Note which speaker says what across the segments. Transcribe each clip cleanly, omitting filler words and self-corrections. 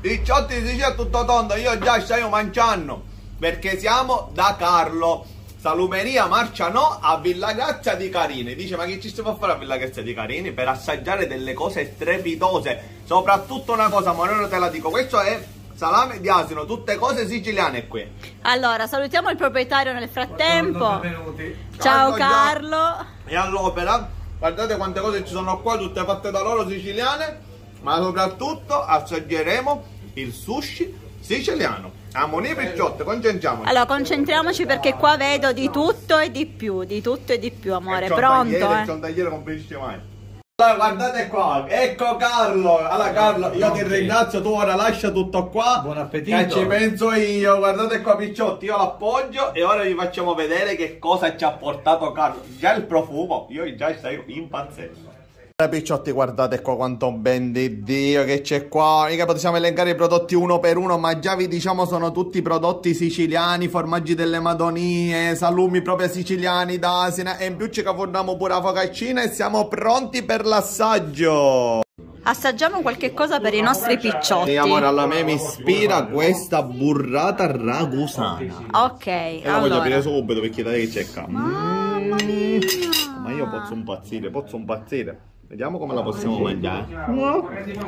Speaker 1: Picciotti di Sicilia tutto tondo, io già stai mangiando, perché siamo da Carlo. Salumeria Marcianò a Villa Grazia di Carini. Dice, ma che ci si può fare a Villa Grazia di Carini? Per assaggiare delle cose strepitose. Soprattutto una cosa, Moreno, te la dico, questo è salame di asino, tutte cose siciliane qui.
Speaker 2: Allora, salutiamo il proprietario nel frattempo. Ciao Carlo.
Speaker 1: E all'opera, guardate quante cose ci sono qua, tutte fatte da loro, siciliane. Ma soprattutto assaggeremo il sushi siciliano. Ammonia Picciotti, concentriamoci.
Speaker 2: Allora, concentriamoci perché qua vedo di tutto e di più, amore. Pronto,
Speaker 1: C'ho un tagliere con mai. Allora, guardate qua, ecco Carlo. Allora Carlo, io ti ringrazio, tu ora lascia tutto qua.
Speaker 3: Buon appetito.
Speaker 1: Che ci penso io, guardate qua Picciotti, io l'appoggio e ora vi facciamo vedere che cosa ci ha portato Carlo. Già il profumo, io già stai impazzendo. Picciotti, guardate qua quanto ben di Dio che c'è qua. Mica possiamo elencare i prodotti uno per uno, ma già vi diciamo sono tutti prodotti siciliani, formaggi delle Madonie, salumi proprio siciliani d'Asina, e in più ci caforniamo pure la focaccina e siamo pronti per l'assaggio.
Speaker 2: Assaggiamo qualche cosa per i nostri picciotti.
Speaker 1: E amore, alla me mi ispira questa burrata ragusana.
Speaker 2: Ok,
Speaker 1: e la voglio aprire subito perché dai che c'è qua.
Speaker 2: Mamma mia.
Speaker 1: Ma io posso impazzire. Vediamo come la possiamo mangiare. No.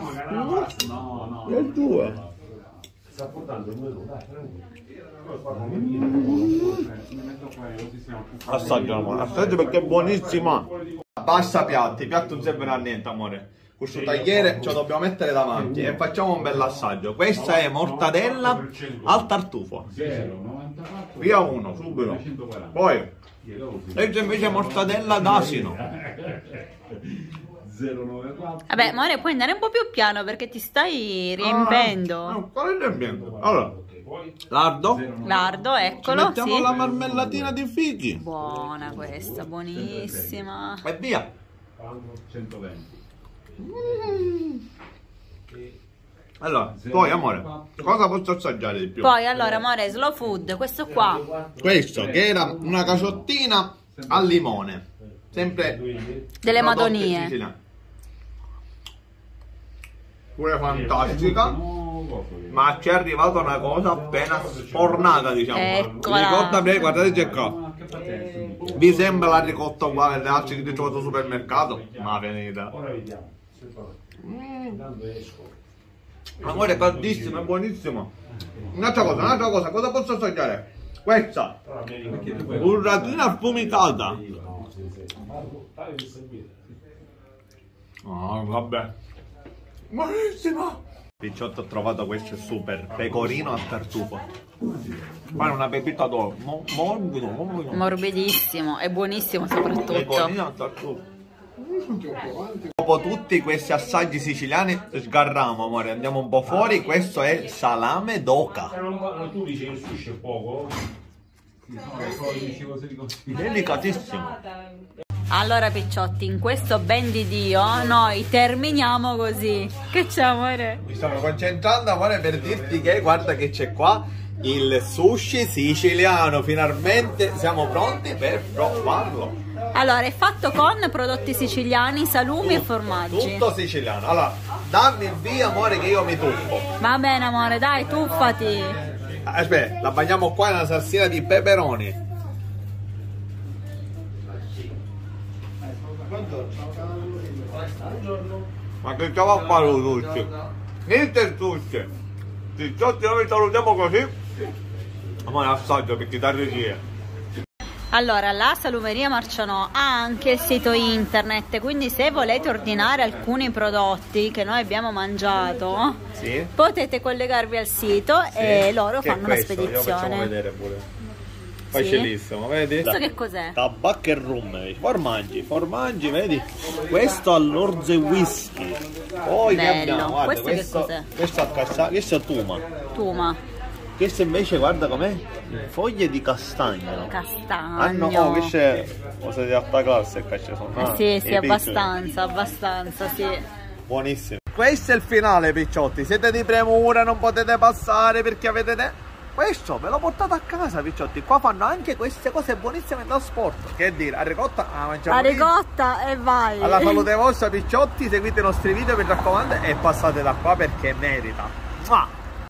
Speaker 1: È il tuo. Assaggio, amore. Assaggio perché è buonissima. Basta piatti non servono a niente, amore. Questo tagliere ce lo dobbiamo mettere davanti e facciamo un bel assaggio. Questa è mortadella al tartufo. Via uno, subito. Poi, questa invece è mortadella d'asino.
Speaker 2: Vabbè, amore, puoi andare un po' più piano perché ti stai riempendo.
Speaker 1: Quale riempiendo? Allora,
Speaker 2: lardo, eccolo.
Speaker 1: Mettiamo
Speaker 2: sì.
Speaker 1: la marmellatina di fichi.
Speaker 2: Buona questa, buonissima.
Speaker 1: E via.
Speaker 3: 120.
Speaker 1: Allora, poi amore, cosa posso assaggiare di più?
Speaker 2: Poi, allora, amore, slow food, questo qua.
Speaker 1: Questo, che era una cacciottina al limone. Sempre
Speaker 2: delle Madonie.
Speaker 1: Siciliane. Pure fantastica. Ma ci è arrivata una cosa appena sfornata, diciamo.
Speaker 2: Eccola.
Speaker 1: Ricotta, guardate c'è qua. Vi sembra la ricotta uguale alle altre che ho trovato al supermercato? Ma venite. Amore, è caldissimo, è buonissimo. Un'altra cosa, cosa posso assaggiare? Questa burratina affumicata. Oh, vabbè. Buonissima. Picciotto, ho trovato questo super pecorino al tartufo. Ma è una pepita d'oro.
Speaker 2: Morbidissimo e buonissimo soprattutto.
Speaker 1: Pecorino al tartufo. Dopo tutti questi assaggi siciliani sgarriamo, amore, andiamo un po' fuori. Questo è salame d'oca.
Speaker 3: Tu dici che il sushi è poco?
Speaker 1: Delicatissimo.
Speaker 2: Allora picciotti, in questo ben di Dio noi terminiamo così. Che c'è, amore?
Speaker 1: Mi stavo concentrando, amore, per dirti che guarda che c'è qua il sushi siciliano. Finalmente siamo pronti per provarlo.
Speaker 2: Allora, è fatto con prodotti siciliani, salumi e formaggi.
Speaker 1: Tutto siciliano. Allora, dammi il via, amore, che io mi tuffo.
Speaker 2: Va bene, amore, dai, tuffati.
Speaker 1: Aspetta, la bagniamo qua in una salsina di peperoni. Ma che stava a fare il sushi? Niente il sushi. Picciotti, noi salutiamo così. Amore, assaggio perché da regia.
Speaker 2: Allora, la Salumeria Marcianò ha anche il sito internet, quindi se volete ordinare alcuni prodotti che noi abbiamo mangiato,
Speaker 1: sì,
Speaker 2: potete collegarvi al sito, sì, e loro fanno una spedizione.
Speaker 1: Lo facciamo vedere pure. Facilissimo, sì, vedi?
Speaker 2: Questo che cos'è?
Speaker 1: Tabacco e rum, formaggi, vedi? Questo all'orzo e whisky. Poi che abbiamo? Guarda,
Speaker 2: questo che cos'è?
Speaker 1: Questo è tuma.
Speaker 2: Tuma.
Speaker 1: Questo invece guarda com'è? Foglie di castagno.
Speaker 2: Castagno.
Speaker 1: Ah no, questo è cosa di alta classe che ci sono.
Speaker 2: Sì, sì, abbastanza, sì.
Speaker 1: Buonissimo. Questo è il finale, picciotti. Siete di premura, non potete passare perché avete questo, ve l'ho portato a casa, picciotti. Qua fanno anche queste cose buonissime da sport. Che dire, a ricotta la mangiamo.
Speaker 2: A ricotta e vai.
Speaker 1: Alla salute vostra, picciotti. Seguite i nostri video, mi raccomando, e passate da qua perché merita. Mua.